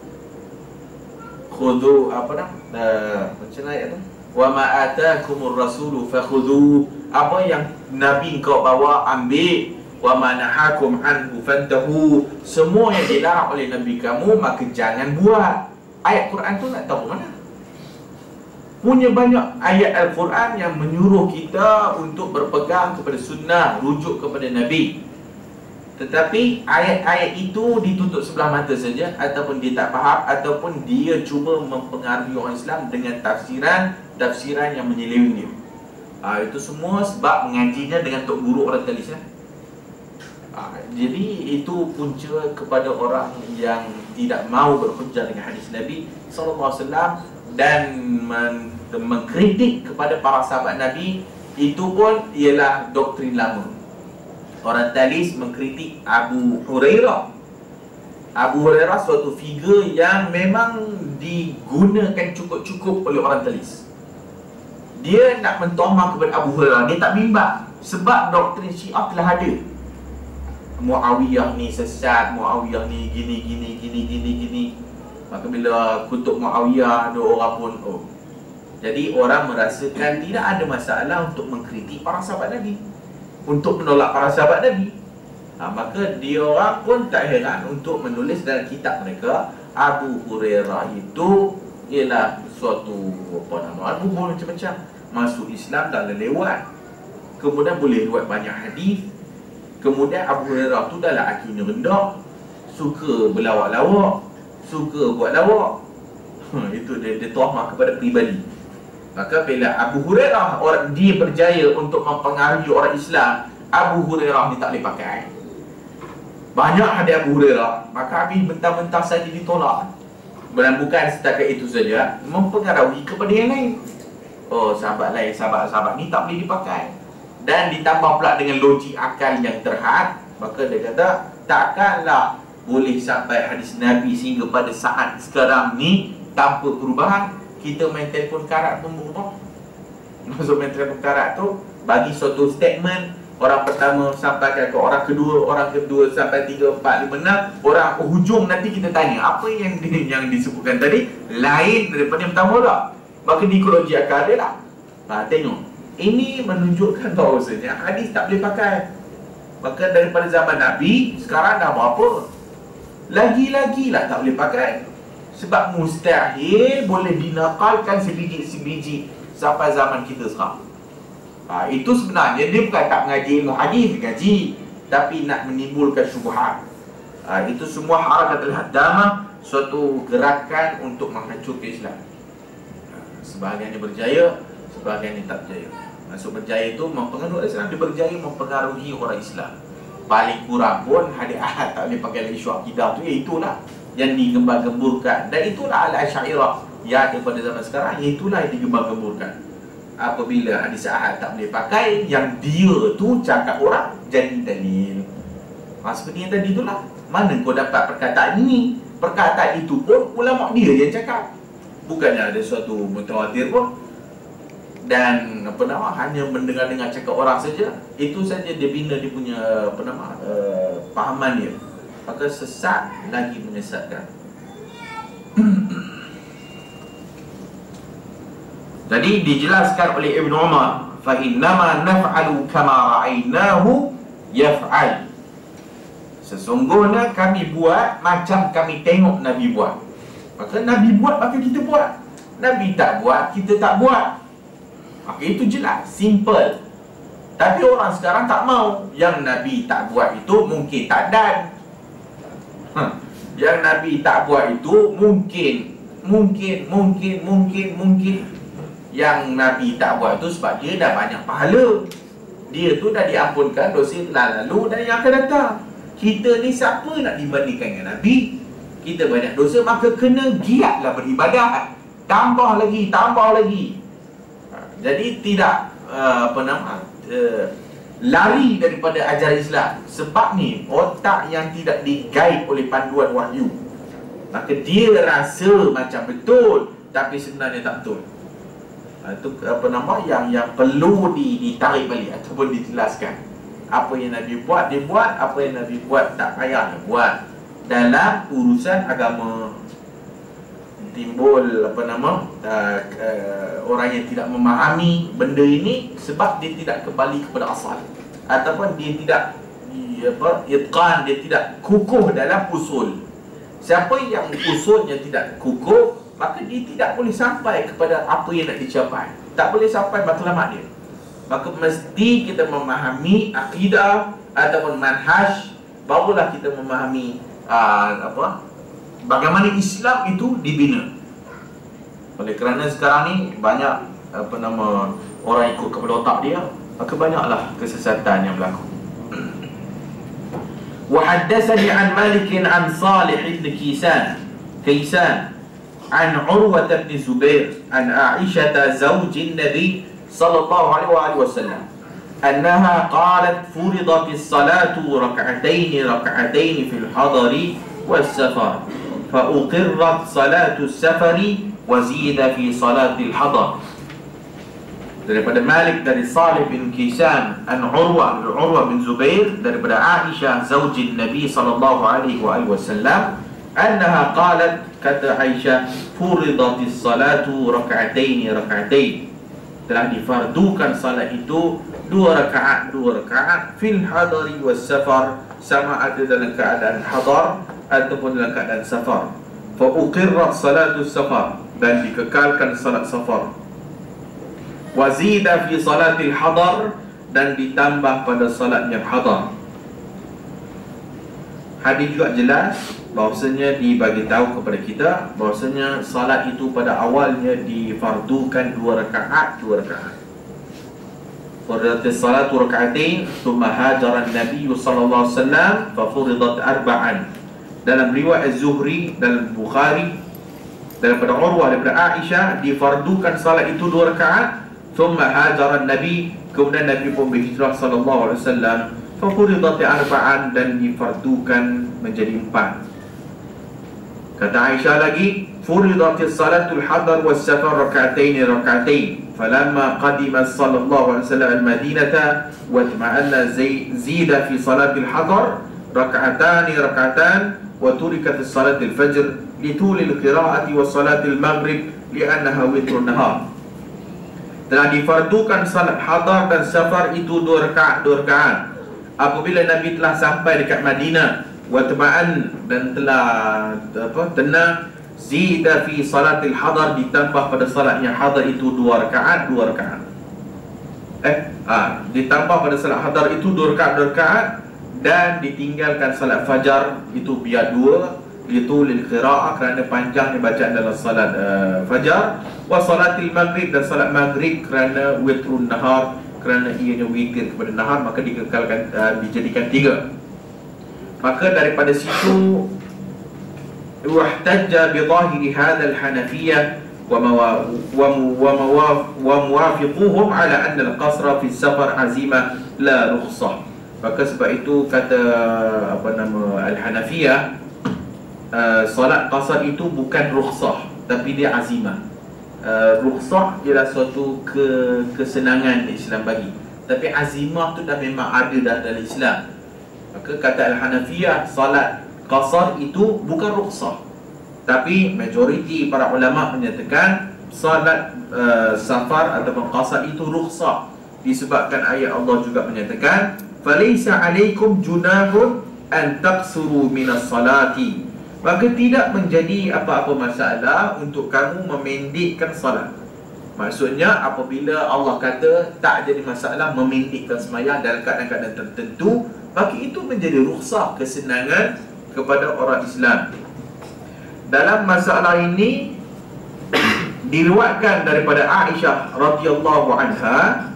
Khudhu apa dah? Macam ayat tu. Wa ma atakumur rasulu fakhudhu. Apa yang Nabi kau bawa ambil. Wa ma nahakum anhu fantahu. Semua yang dilarang oleh Nabi kamu maka jangan buat. Ayat Quran tu nak tahu mana? Punya banyak ayat Al-Quran yang menyuruh kita untuk berpegang kepada sunnah, rujuk kepada Nabi. Tetapi ayat-ayat itu ditutup sebelah mata saja, ataupun dia tak faham, ataupun dia cuba mempengaruhi orang Islam dengan tafsiran yang menyeleweng dia. Itu semua sebab mengajinya dengan tok guru orang talis. Jadi itu punca kepada orang yang tidak mau berhujjah dengan hadis Nabi SAW dan mengkritik kepada para sahabat Nabi. Itu pun ialah doktrin lama. Orang talis mengkritik Abu Hurairah. Abu Hurairah suatu figure yang memang digunakan cukup-cukup oleh orang talis. Dia nak mentohmah kepada Abu Hurairah, dia tak bimbang sebab doktrin Syiah telah ada. Muawiyah ni sesat, Muawiyah ni gini. Maka bila kutuk Muawiyah, ada orang pun Jadi orang merasakan tidak ada masalah untuk mengkritik para sahabat Nabi, untuk menolak para sahabat Nabi. Maka dia orang pun tak heran untuk menulis dalam kitab mereka, Abu Hurairah itu ialah suatu bubur macam-macam, masuk Islam dah lewat, kemudian boleh buat banyak hadis. Kemudian Abu Hurairah tu dah lah akhirnya rendah, suka berlawak-lawak, suka buat lawak. Itu dia tuhmah kepada peribadi. Maka bila Abu Hurairah dia berjaya untuk mempengaruhi orang Islam, Abu Hurairah ni tak boleh pakai. Banyak hadis Abu Hurairah, maka habis mentah-mentah saja ditolak. Dan bukan setakat itu saja, mempengaruhi kepada yang lain. Sahabat lain, sahabat-sahabat ni tak boleh dipakai. Dan ditambah pula dengan logik akal yang terhad, maka dia kata takkanlah boleh sampai hadis Nabi sehingga pada saat sekarang ni tanpa perubahan. Kita main telefon karat pun berubah. Maksud main telefon karat tu bagi suatu statement, orang pertama sampaikan ke orang kedua sampai 3, 4, 5, 6, orang hujung nanti kita tanya apa yang disebutkan tadi lain daripada yang pertama tak. Maka di logik akal dia lah. Tengok, ini menunjukkan bahawasanya hadis tak boleh pakai. Maka daripada zaman Nabi sekarang dah berapa, lagi-lagi lah tak boleh pakai. Sebab mustahil boleh dinakalkan sebiji sampai zaman kita sekarang. Itu sebenarnya dia bukan tak mengaji ilmu hadis, mengaji, tapi nak menimbulkan syubhat. Itu semua harakatul haddamah, suatu gerakan untuk menghancurkan Islam. Sebahagiannya berjaya, sebahagiannya tak berjaya. Maksud berjaya itu mempengaruhi Islam, dia berjaya mempengaruhi orang Islam. Paling kurang pun hadis ahad tak boleh pakai dalam isu akidah tu, itulah yang digembar-gemburkan. Dan itulah al-Asy'ariyah yang ada pada zaman sekarang, itulah yang digembar-gemburkan. Apabila hadis ahad tak boleh pakai, yang dia tu cakap orang jadi dalil. Seperti yang tadi itulah. Mana kau dapat perkataan ini? Perkataan itu pun ulama dia yang cakap, bukannya ada suatu mutawatir pun. Dan hanya mendengar-dengar cakap orang saja, itu saja dia bina dia punya pahaman dia. Maka sesat lagi menyesatkan. Jadi dijelaskan oleh Ibn Umar, fa innama naf'alu kama ra'aynahu yaf'al. Sesungguhnya kami buat macam kami tengok Nabi buat. Maka Nabi buat, maka kita buat. Nabi tak buat, kita tak buat. Maka itu jelas, simple. Tapi orang sekarang tak mau. Yang Nabi tak buat itu mungkin tak dan. Yang Nabi tak buat itu mungkin. Yang Nabi tak buat itu sebab dia dah banyak pahala. Dia tu dah diampunkan dosa lalu dan yang akan datang. Kita ni siapa nak dibandingkan dengan Nabi? Kita banyak dosa, maka kena giatlah beribadat. tambah lagi. Jadi tidak lari daripada ajaran Islam. Sebab ni otak yang tidak diguide oleh panduan wahyu, maka dia rasa macam betul, tapi sebenarnya tak betul. Itu yang perlu ditarik balik ataupun dijelaskan. Apa yang Nabi buat, dia buat. Apa yang Nabi buat, tak payah dia buat. Dalam urusan agama timbul orang yang tidak memahami benda ini sebab dia tidak kembali kepada asal, ataupun dia tidak itqan, dia tidak kukuh dalam usul. Siapa yang usulnya tidak kukuh, maka dia tidak boleh sampai kepada apa yang nak dicapai, tak boleh sampai matlamat dia. Maka mesti kita memahami akidah ataupun manhaj, barulah kita memahami bagaimana Islam itu dibina. Oleh kerana sekarang ni banyak orang ikut kepada otak dia, maka banyaklah kesesatan yang berlaku. Wa haddatsani an Malik an Salih ibn Kaysan an Urwah bin Zubair an Aisyah zawj Nabi sallallahu alaihi wasallam annaha qalat furidat as-salatu rak'atayn fil hadari was-safar فأقرت صلاة السفر وزيد في صلاة الحضر. Daripada Malik dari Salih bin Kaysan an Urwah bin Zubair daripada Aisyah zaujin Nabi sallallahu alaihi wasallam annaha qalat, kata Aisyah, furidatis salatu rak'atayn telah difardukan salat itu 2 rakaat fil hadari was safar, sama ada dalam keadaan hadar ataupun dalam keadaan safar. Fa uqirrat salatus safar, dan dikekalkan salat safar. Wazida fi salatil hadar, dan ditambah pada salat yang hadar. Hadis juga jelas bahawasanya dibagi tahu kepada kita bahawasanya salat itu pada awalnya difardukan 2 rakaat. Furidatis salatu rak'atain thumma hajara an-nabiy sallallahu alaihi wasallam fa furidat 4. Dalam riwayat Az-Zuhri dalam Bukhari daripada Urwah daripada Aisyah, difardukan salat itu 2 rakaat. Thumma hajara an-nabi, kemudian Nabi pun berhijrah sallallahu alaihi wasallam, fa furidat 4, dan difardukan menjadi 4. Kata Aisyah lagi, furidatis salatul hadar was safar rak'atain falamma qadima sallallahu alaihi wasallam al-madinata wa tama'anna zida fi salatil hadar rak'atan wa turikat salatil fajr litulil qira'ati wa salatil maghrib li'annaha witrun nahar. Telah difardukan salat hadar dan safar itu 2 rakaat. Apabila Nabi telah sampai dekat Madinah, wa tama'an, dan telah tenang, zida fi salatil hadar, ditambah pada salat yang hadar itu 2 rakaat. Ditambah pada salat hadar itu 2 rakaat, dan ditinggalkan salat fajar itu biar 2, itu lil qiraah, kerana panjangnya bacaan dalam salat fajar. Wa salatil maghrib, dan salat maghrib kerana witrun nahar, kerana ianya witir kepada nahar, maka dikekalkan dijadikan 3. Maka daripada situ wahtajja bi zahiri hadzal hanafiyyah wa muwafiquhum ala anna al-qasra fi safar azimah la rukhsah. Maka sebab itu kata al-Hanafiyah, salat qasar itu bukan rukhsah, tapi dia azimah. Rukhsah ialah suatu kesenangan Islam bagi, tapi azimah tu dah memang ada dalam Islam. Maka kata al-Hanafiyah, salat qasar itu bukan rukhsah, tapi majoriti para ulama menyatakan salat safar ataupun qasar itu rukhsah, disebabkan ayat Allah juga menyatakan falaysa alaikum junahun an taqsuru minas salati, maka tidak menjadi apa-apa masalah untuk kamu memendekkan salat. Maksudnya apabila Allah kata tak jadi masalah memendekkan sembahyang dalam keadaan-keadaan tertentu, maka itu menjadi rukhsah, kesenangan kepada orang Islam. Dalam masalah ini diriwayatkan daripada Aisyah radhiyallahu anha,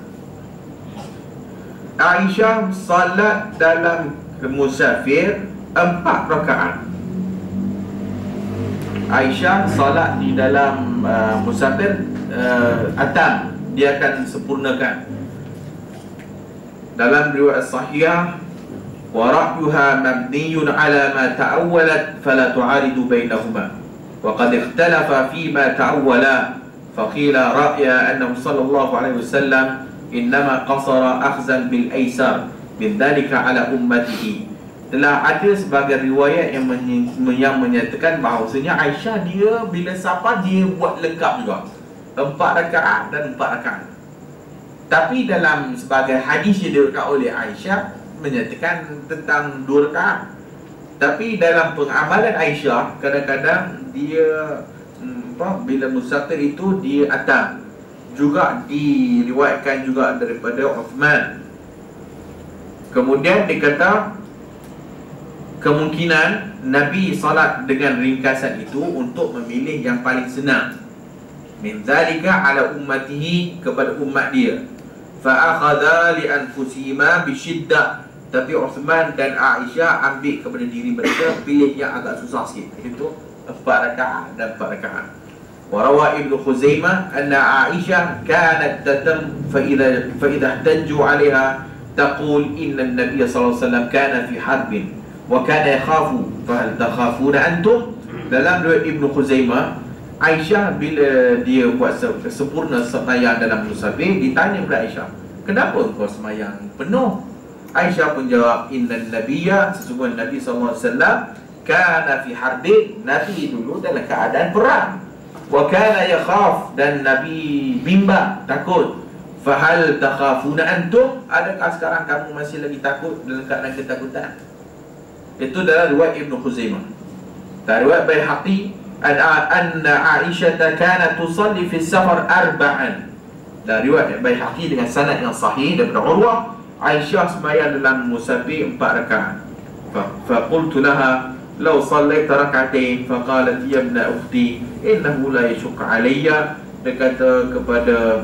Aisyah salat dalam musafir 4 rakaat. Aisyah salat di dalam musafir atam, dia akan sempurnakan. Dalam riwayat sahih, wa ra'yuha mabniyun ala ma ta'awwalat fala tu'aridu bainahuma wa qad ikhtalafa fi ma ta'awwala faqila ra'ya annahu sallallahu alaihi wasallam innama qasara akhzan bil aisar min dhalika ala ummatihi. Telah ada sebagai riwayat yang menyatakan bahawasanya Aisyah dia bila safar dia buat lengkap juga, 4 rakaat dan 4 rakaat. Tapi dalam sebagai hadis yang diriwayatkan oleh Aisyah menyatakan tentang 2 rakaat. Tapi dalam pengamalan Aisyah, kadang-kadang dia bila musafir itu dia atam. Juga diriwayatkan juga daripada Uthman. Kemudian dikata kemungkinan Nabi salat dengan ringkasan itu untuk memilih yang paling senang. Min zalika ala ummatihi, kepada umat dia. Fa akhadha li anfusihima bisyiddah. Tapi Uthman dan Aisyah ambil kepada diri mereka pilih yang agak susah sikit, iaitu 4 rakaat dan 4 rakaat. Wa rawa Ibnu Khuzaimah anna Aisyah kanat tatam fa idha ihtajju 'alayha taqul inna an-nabiy sallallahu alaihi wasallam kana fi harbin wa kana yakhafu fa hal takhafuna antum. Dalam riwayat Ibnu Khuzaimah, Aisyah bila dia buat sempurna sembahyang dalam musafir, ditanya kepada Aisyah, kenapa kau sembahyang penuh? Aisyah pun jawab, innan nabiyya, sesungguhnya Nabi SAW kana fi harbin, Nabi dulu dalam keadaan perang, wa kana yakhaf, dan Nabi bimbang, takut. Fahal takhafuna antum, adakah sekarang kamu masih lagi takut dalam keadaan ketakutan? Itu dalam riwayat Ibnu Khuzaimah. Dan riwayat Baihaqi anna Aisyah kanat tusalli fi safar arba'an. Dan riwayat Baihaqi dengan sanad yang sahih daripada Urwah, Aisyah sembahyang dalam musafir 4 rakaat. Faqultu laha law sallaita rak'atain, faqalat ya ibna ukhti innahu la yashqa alayya. Dia kata kepada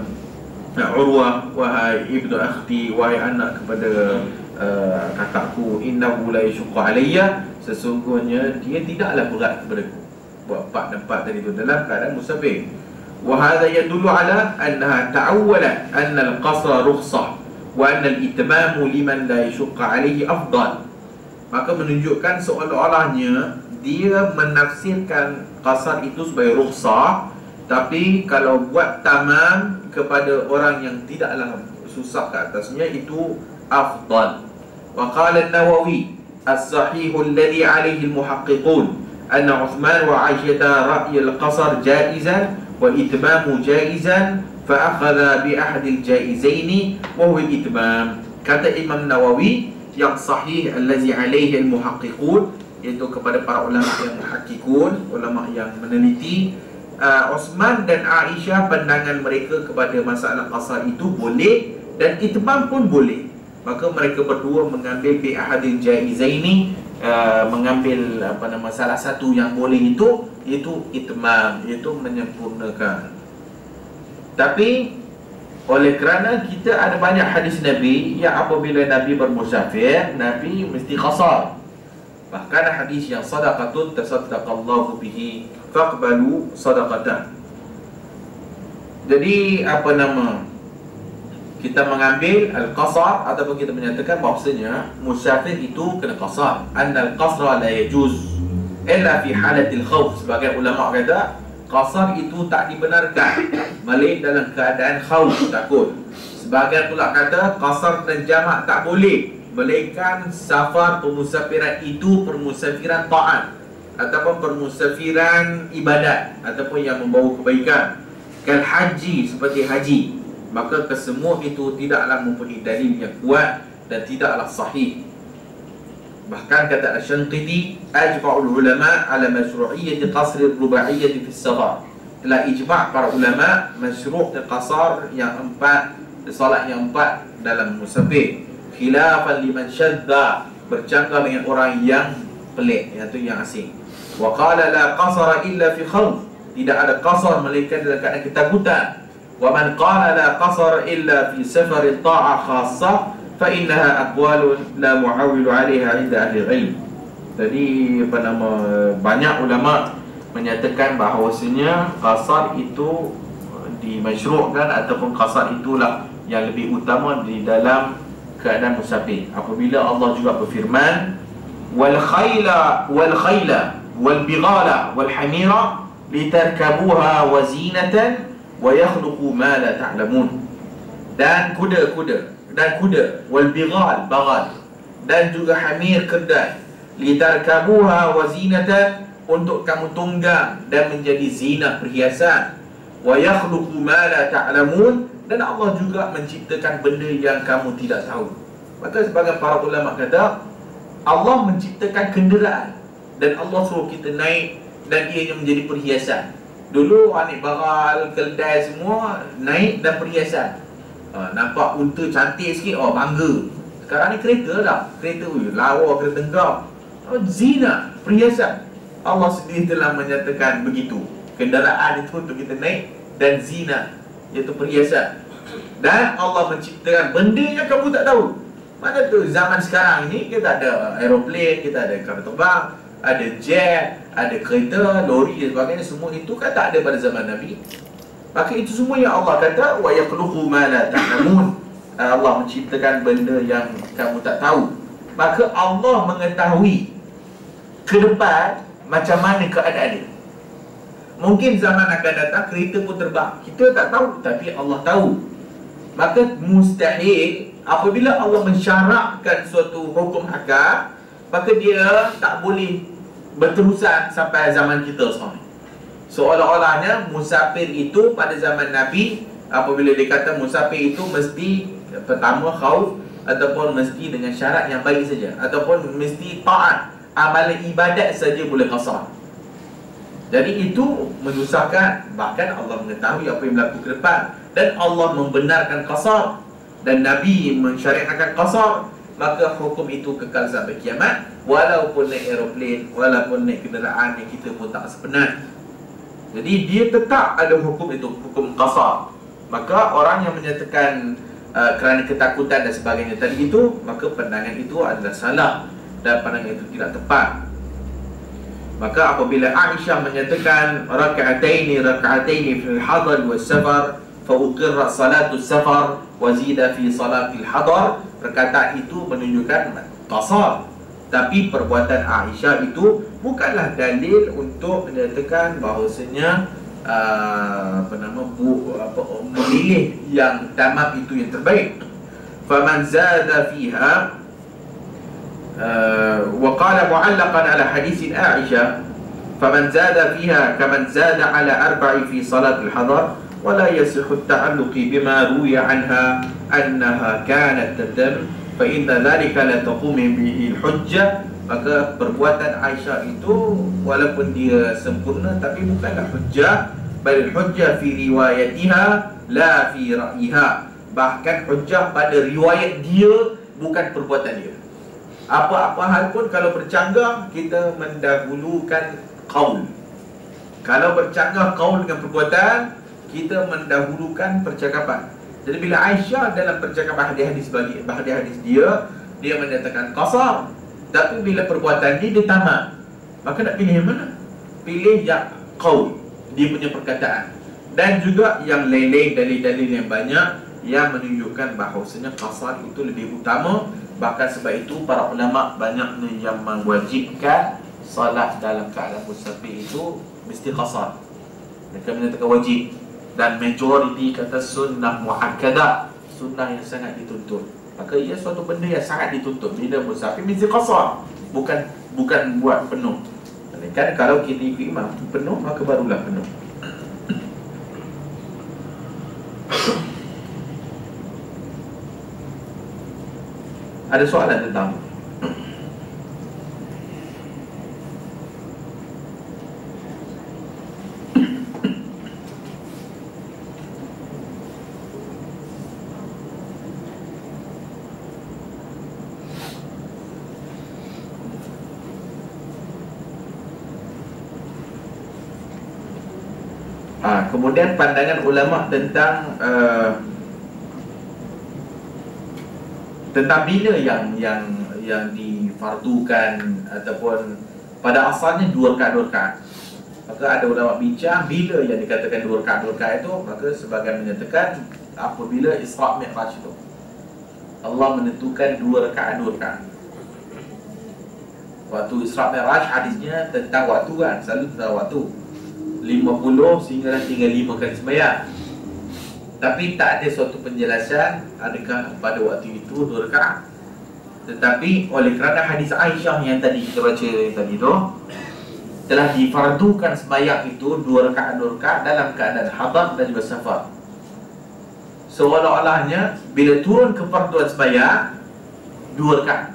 Urwah, wahai ibnu akhti, wahai anak kepada kakakku, innahu la yashqa alayya, sesungguhnya dia tidaklah berat kepadaku. Buat 4 dan 4 tadi itu dalam keadaan musafir. Wa hadha yadullu ala annaha ta'awwalat anna al-qasra rukhsah wa anna al-itmam liman la yashqa alayhi afdal. Maka menunjukkan seolah-olahnya dia menafsirkan qasar itu sebagai rukhsah, tapi kalau buat tamam kepada orang yang tidaklah susah ke atasnya itu afdal. Wa qala an-Nawawi as-sahih alladhi alayhi al-muhaqqiqun anna Uthman wa Aisyah ra'y al-qasar jaizan wal itmam jaizan fa akhadha bi ahad al-jaizaini wa huwa al-itmam. Kata Imam Nawawi, yang sahih allazi alayhi al-muhaqqiqun, iaitu kepada para ulama yang muhaqqiqun, ulama yang meneliti, Uthman dan Aisyah pandangan mereka kepada masalah qasar itu boleh dan itmam pun boleh. Maka mereka berdua mengambil bi ahadil jaizaini, mengambil salah satu yang boleh itu, iaitu itmam, iaitu menyempurnakan. Tapi oleh kerana kita ada banyak hadis Nabi yang apabila Nabi bermusafir, Nabi mesti qasar. Bahkan hadis yang sadaqatun tasaddaqallahu bihi faqbalu sadaqatan. Jadi kita mengambil al-qasar ataupun kita menyatakan bahawasanya musafir itu kena qasar. Anna al-qasra la yajuz illa fi halatil khawf. Sebagai ulama kata qasar itu tak dibenarkan melainkan dalam keadaan khawf, takut. Sebagian pula kata qasar dan jamak tak boleh melainkan safar permusafiran itu permusafiran ta'at ataupun permusafiran ibadat ataupun yang membawa kebaikan, kal haji, seperti haji. Maka kesemua itu tidaklah mempunyai dalil yang kuat dan tidaklah sahih. Bahkan kata Asy-Syanqiti, ajma'ul ulama ala masyru'iyyati qasr ar-ruba'iyyati fi as-safar. Telah ijma' para ulama masyru' qasar yang 4, salat yang 4 dalam musafir. Khilafan liman syadda, bercanggah dengan orang yang pelik, iaitu yang asing. Wa qala la qasara illa fi khawf, tidak ada qasar melainkan dalam keadaan ketakutan. Wa man qala la qasara illa fi safar ta'ah khassah fa innaha aqwalun la mu'awwilu 'alaiha 'inda ahli ilm. Jadi banyak ulama menyatakan bahawasanya qasar itu dimasyru'kan ataupun qasar itulah yang lebih utama di dalam keadaan musafir. Apabila Allah juga berfirman, wal khayla wal bighala wal hamira litarkabuha wa zinatan wa yakhluqu ma la ta'lamun. Dan kuda wal bighal dan juga hamir kedai, litarkabuha wa zinatan, untuk kamu tunggang dan menjadi zina perhiasan, wa yakhluqu ma la ta'lamun, dan Allah juga menciptakan benda yang kamu tidak tahu. Maka sebagian para ulama kata Allah menciptakan kenderaan dan Allah suruh kita naik dan ianya menjadi perhiasan. Dulu naik baral, keldai semua naik dan perhiasan. Nampak unta cantik sikit, bangga. Sekarang ni kereta lah, kereta lawa, kereta tenggang, zina, perhiasan. Allah sendiri telah menyatakan begitu. Kenderaan itu untuk kita naik, dan zina, iaitu perhiasan. Dan Allah menciptakan benda yang kamu tak tahu. Mana tu zaman sekarang ni kita ada aeroplane, kita ada kapal terbang, ada jet, ada kereta, lori dan sebagainya. Semua itu kan tak ada pada zaman Nabi. Maka itu semua yang Allah kata wa yakhluqu ma la ta'lamun. Allah menciptakan benda yang kamu tak tahu. Maka Allah mengetahui ke depan macam mana keadaan dia. Mungkin zaman akan datang kereta pun terbang, kita tak tahu, tapi Allah tahu. Maka mustahil apabila Allah mensyarakkan suatu hukum hakam, maka dia tak boleh berterusan sampai zaman kita sekarang. Seolah-olahnya musafir itu pada zaman Nabi, apabila dia kata musafir itu mesti pertama khauf, ataupun mesti dengan syarat yang baik saja, ataupun mesti taat, amalan ibadat saja boleh qasar. Jadi itu menyusahkan. Bahkan Allah mengetahui apa yang berlaku ke depan, dan Allah membenarkan qasar, dan Nabi mensyariatkan qasar. Maka hukum itu kekal sampai kiamat. Walaupun naik aeroplane, walaupun naik kenderaan yang kita pun tak sepenat. Jadi dia tetap ada hukum itu, hukum qasar. Maka orang yang menyatakan kerana ketakutan dan sebagainya tadi itu, maka pandangan itu adalah salah dan pandangan itu tidak tepat. Maka apabila Aisyah menyatakan raka'ataini fil hadar was safar fa uqirra salatu safar wa zida fi salatil hadar, perkataan itu menunjukkan qasar. Tapi perbuatan Aisyah itu bukanlah dalil untuk menyatakan bahawasanya memilih yang tamat itu yang terbaik. Faman zada fiha وقال معلقا على حديث عائشة فمن زاد فيها كمن زاد على 4 في صلاة الحضر ولا يصح التعلق بما روي عنها أنها كانت تتم فإن ذلك لا تقوم به الحجة. Maka perbuatan Aisyah itu walaupun dia sempurna tapi bukanlah hujjah, bal hujjah fi riwayatiha la fi ra'yiha. Bahkan hujjah pada riwayat dia, bukan perbuatan dia. Apa-apa hal pun kalau bercanggah, kita mendahulukan qaul. Kalau bercanggah qaul dengan perbuatan, kita mendahulukan percakapan. Jadi bila Aisyah dalam percakapan hadis-hadis dia menyatakan qasar, tapi bila perbuatan dia tamat, maka nak pilih yang mana? Pilih yang qaul, dia punya perkataan. Dan juga yang lain-lain, dalil-dalil yang banyak yang menunjukkan bahawasanya qasar itu lebih utama. Bahkan sebab itu para ulama banyaknya yang mewajibkan salat dalam keadaan musafir itu mesti qasar. Mereka menyatakan wajib, dan majoriti kata sunnah muakkadah, sunnah yang sangat dituntut. Maka ia suatu benda yang sangat dituntut. Bila musafir mesti qasar, bukan buat penuh. Kan kalau kita ikut imam penuh, maka barulah penuh. Ada soalan tentang kemudian pandangan ulama tentang bila yang difardukan, ataupun pada asalnya 2 rakaat. Maka ada ulama bincang bila yang dikatakan 2 rakaat itu, maka sebagian menyatakan apabila Isra' Mi'raj itu Allah menentukan 2 rakaat. Waktu Isra' Mi'raj hadisnya tentang waktu kan, selalu tentang waktu 50 sehingga tinggal 5 kali sembahyang. Tapi tak ada suatu penjelasan adakah pada waktu itu 2 rakaat. Tetapi oleh kerana hadis Aisyah yang tadi kita baca tadi tu, telah difardukan sembahyang itu 2 rakaat dalam keadaan hadar dan juga safar. Seolah-olahnya bila turun kefarduan sembahyang 2 rakaat.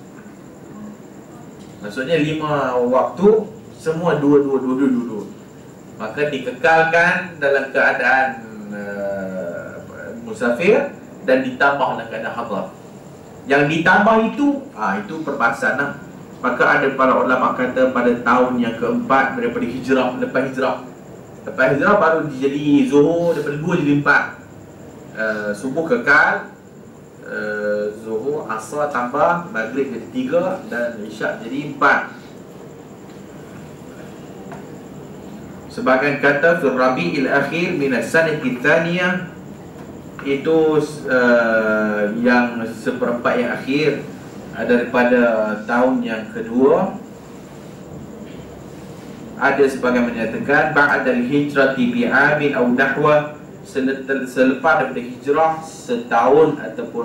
Maksudnya 5 waktu semua 2. Maka dikekalkan dalam keadaan musafir dan ditambah dalam keadaan hadar. Yang ditambah itu perbahasan lah. Maka ada para ulama kata pada tahun yang keempat daripada hijrah, lepas hijrah baru jadi zuhur, daripada 2 jadi 4. Subuh kekal, zuhur, asar tambah, maghrib jadi 3 dan isyak jadi 4. Sebagian kata fil rabi'il akhir min as-sanati tsaniyah, itu yang seperempat yang akhir daripada tahun yang kedua. Ada sebagian menyatakan ba'dal hijrati bi'amin aw nahwa, selepas daripada hijrah setahun ataupun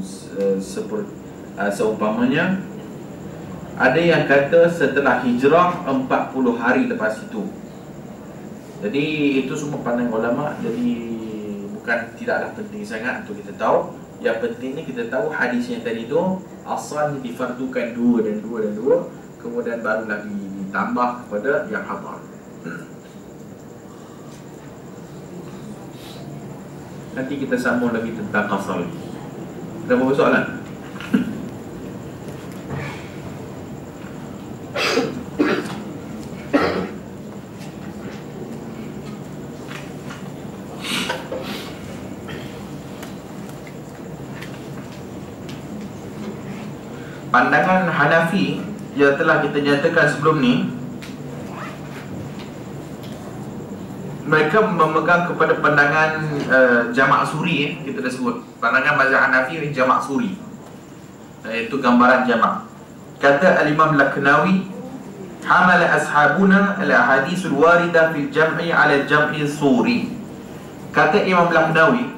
seumpamanya. Ada yang kata setelah hijrah 40 hari lepas itu. Jadi itu semua pandangan ulama. Jadi bukan tidaklah penting sangat untuk kita tahu. Yang penting ni kita tahu hadis yang tadi tu asalnya difardukan 2 dan 2, kemudian barulah ditambah kepada yang hadar. Nanti kita sambung lagi tentang qasar. Ada apa soalan? Pandangan Hanafi yang telah kita nyatakan sebelum ni, mereka memegang kepada pandangan jamak suri. Kita dah sebut pandangan mazhab Hanafi ni jamak suri, iaitu gambaran jamak. Kata Al-Imam Laknawi, hamala ashabuna al-ahadithul waridah fil jam'i ala jam'i suri. Kata Imam Laknawi,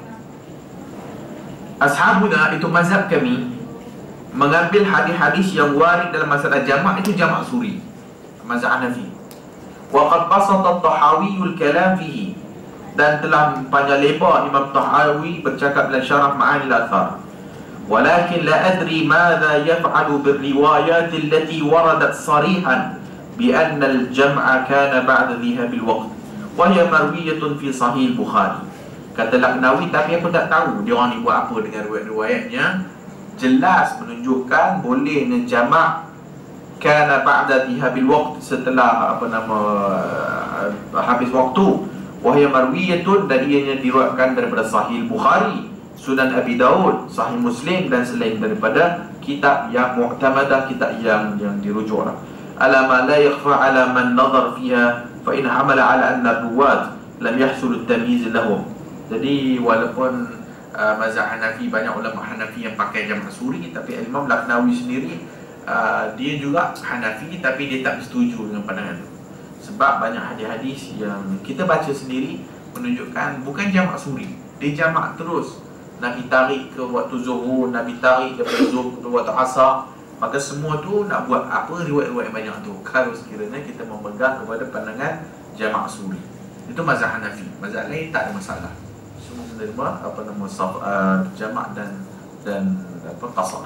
ashabuna itu mazhab kami mengambil hadis-hadis yang warid dalam masalah jamak itu jamak suri, mazhab Hanafi. Wa qad basata at-Tahawi al-kalam fihi, dan telah panjang lebar Imam Tahawi bercakap dalam syarah Ma'ani al-Athar. Walakin la adri madza yaf'alu bir-riwayat allati waradat sarihan bi anna al-jam'a kana ba'da dhihab al-waqt wa hiya marwiyatun fi sahih al-Bukhari. Kata Laknawi, tapi aku tak tahu dia orang ni buat apa dengan riwayat-riwayatnya. Jelas menunjukkan boleh jamak kana ba'da dhihabil waqt, setelah habis waktu. Wahya marwiyatun, dan ianya diriwayatkan daripada Sahih Bukhari, Sunan Abi Daud, Sahih Muslim dan selain daripada kitab yang mu'tamadah, kitab yang dirujuk. Ala ma la yakhfa ala man nazar fiha fa in hamala ala anna ruwat lam yahsul at-tamyiz lahum. Jadi walaupun mazhab Hanafi, banyak ulama Hanafi yang pakai jamak suri, tapi Imam Laknawi sendiri dia juga Hanafi, tapi dia tak setuju dengan pandangan itu. Sebab banyak hadis-hadis yang kita baca sendiri menunjukkan bukan jamak suri, dia jamak terus. Nabi tarik ke waktu zuhur, Nabi tarik daripada zuhur ke waktu asar. Maka semua tu nak buat apa riwayat-riwayat banyak tu, kalau sekiranya kita memegang kepada pandangan jamak suri. Itu mazhab Hanafi. Mazhab lain tak ada masalah, semua menerima jamak dan qasar.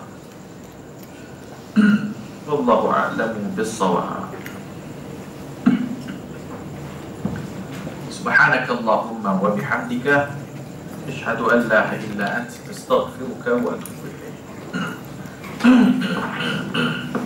Wallahu a'lamu bis-shawab. Subhanakallahumma wa bihamdika asyhadu an la ilaha illa anta astaghfiruka wa atubu ilaik.